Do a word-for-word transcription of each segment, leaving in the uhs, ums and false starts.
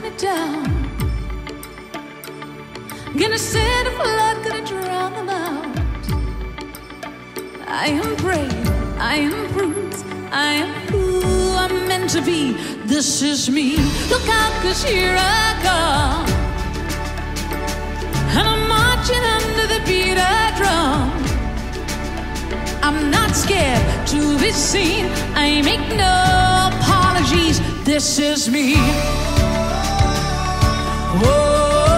it down. Gonna send a flood, gonna drown them out. I am brave, I am brute, I am who I'm meant to be. This is me. Look out, 'cause here I come. And I'm marching under the beat of drum. I'm not scared to be seen. I make no apologies. This is me. Whoa.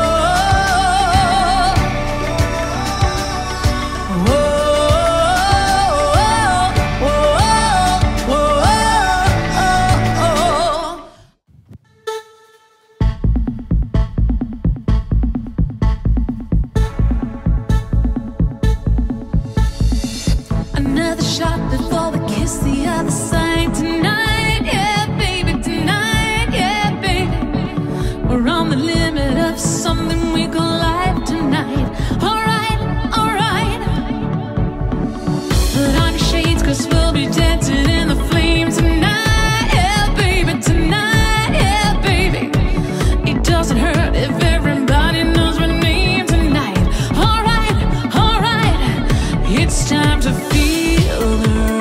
Another shot before we kiss the other side tonight, yeah, baby, tonight, yeah, baby. We're on the limit of something we call life tonight. Alright, alright. Put on your shades, 'cause we'll be dancing in the flames tonight, yeah, baby, tonight, yeah, baby. It doesn't hurt if everybody knows my name tonight. Alright, alright. It's time to feel the